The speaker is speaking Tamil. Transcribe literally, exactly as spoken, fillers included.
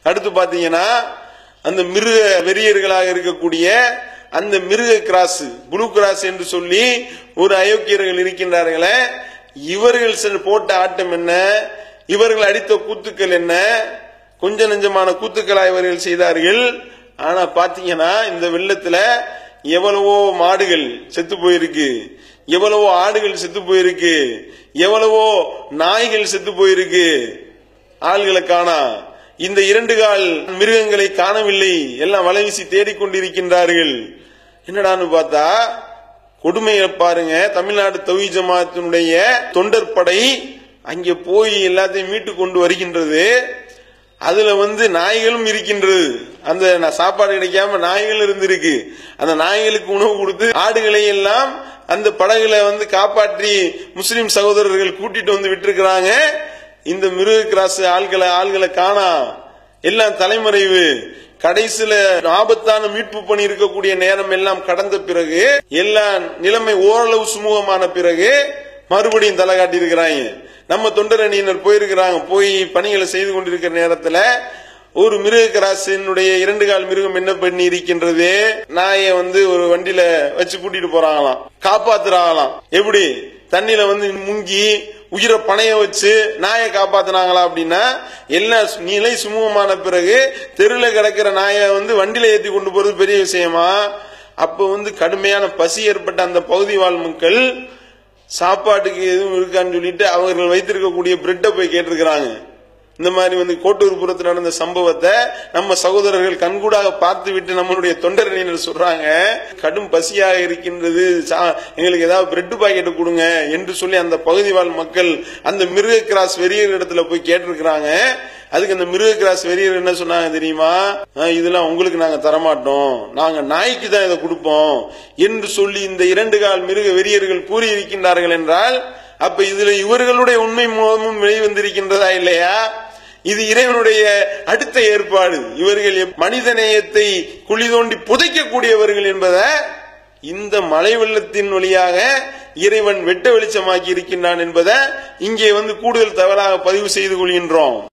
அடுத்து பாத்தீங்கன்னா அந்த மிருக வெறியர்களாக இருக்கக்கூடிய அந்த மிருக கிராஸ், புளூ கிராஸ் என்று சொல்லி ஒரு அயோக்கியர்கள் இருக்கின்றார்களே, இவர்கள் போட்ட ஆட்டம் என்ன, இவர்கள் அடித்த கூத்துக்கள் என்ன, கொஞ்ச நெஞ்சமான கூத்துக்களா இவர்கள் செய்தார்கள். ஆனா பாத்தீங்கன்னா இந்த வெள்ளத்துல எவ்வளவோ மாடுகள் செத்து போயிருக்கு, எவ்வளவோ ஆடுகள் செத்து போயிருக்கு, எவ்வளவோ நாய்கள் செத்து போயிருக்கு. ஆள்களை காணா, இந்த இரண்டு கால் மிருகங்களை காணவில்லை, எல்லாம் வலைவீசி தேடிக்கொண்டிருக்கின்றார்கள். என்னடான்னு பார்த்தா கொடுமையை பாருங்க. தமிழ்நாடு தௌஹீத் ஜமாஅத்தினுடைய தொண்டர் படை அங்கே போய் எல்லாத்தையும் மீட்டு கொண்டு வருகின்றது. அதுல வந்து நாய்களும் இருக்கின்றது. அந்த சாப்பாடு கிடைக்காம நாய்கள் இருந்திருக்கு. அந்த நாய்களுக்கு உணவு கொடுத்து ஆடுகளை எல்லாம் அந்த படகுல வந்து காப்பாற்றி முஸ்லிம் சகோதரர்கள் கூட்டிட்டு வந்து விட்டுருக்கிறாங்க. இந்த மிருக கிராஸ் ஆள்களை ஆள்களை காணா, எல்லாம் தலைமறைவு. கடைசியில ஆபத்தான மீட்பு பணி இருக்கக்கூடிய நேரம் எல்லாம் கடந்த பிறகு, எல்லா நிலைமை ஓரளவு சுமூகமான பிறகு மறுபடியும் தலை காட்டி இருக்கிறாங்க. நம்ம தொண்டர் அணியினர் போயிருக்கிறாங்க. போய் பணிகளை செய்து கொண்டிருக்கிற நேரத்துல ஒரு மிருக கிராசினுடைய இரண்டு கால் மிருகம் என்ன பண்ணி இருக்கின்றது, நாயை வந்து ஒரு வண்டியில வச்சு கூட்டிட்டு போறாங்களாம், காப்பாத்துறாங்களாம். எப்படி தண்ணியில வந்து முங்கி உயிரை பணைய வச்சு நாயை காப்பாத்தினாங்களா அப்படின்னா, எல்லா நிலை சுமூகமான பிறகு தெருல கிடக்கிற நாயை வந்து வண்டியில ஏற்றி கொண்டு போறது பெரிய விஷயமா? அப்ப வந்து கடுமையான பசி ஏற்பட்ட அந்த பகுதி வாழ் மக்கள் சாப்பாட்டுக்கு எதுவும் இருக்கான்னு சொல்லிட்டு அவர்கள் வைத்திருக்கக்கூடிய பிரெட்டை போய் கேட்டிருக்கிறாங்க. இந்த மாதிரி வந்து கோட்டூர்புரத்தில் நடந்த சம்பவத்தை நம்ம சகோதரர்கள் கண்கூடாக பார்த்து விட்டு நம்மளுடைய தொண்டர் அணியினர் சொல்றாங்க, கடும் பசியாக இருக்கின்றது, எங்களுக்கு ஏதாவது பிரெட் பாக்கெட் கொடுங்க என்று சொல்லி அந்த பகுதி வாழ் மக்கள் அந்த மிருக கிராஸ் வெறியர் இடத்துல போய் கேட்டிருக்கிறாங்க. அதுக்கு அந்த மிருக கிராஸ் வெறியர் என்ன சொன்னாங்க தெரியுமா, இதெல்லாம் உங்களுக்கு நாங்க தரமாட்டோம், நாங்க நாய்க்கு தான் இதை கொடுப்போம் என்று சொல்லி இந்த இரண்டு கால் மிருக வெறியர்கள் கூறியிருக்கின்றார்கள். என்றால் அப்ப இதுல இவர்களுடைய உண்மை மூலமும் வெளிவந்திருக்கின்றதா இல்லையா? இது இறைவனுடைய அடுத்த ஏற்பாடு. இவர்கள் மனிதநேயத்தை குழி தோண்டி புதைக்கக்கூடியவர்கள் என்பதை இந்த மழை வெள்ளத்தின் வழியாக இறைவன் வெட்ட வெளிச்சமாக்கி இருக்கின்றான் என்பதை இங்கே வந்து கூடுதல் தவறாக பதிவு செய்து கொள்கின்றோம்.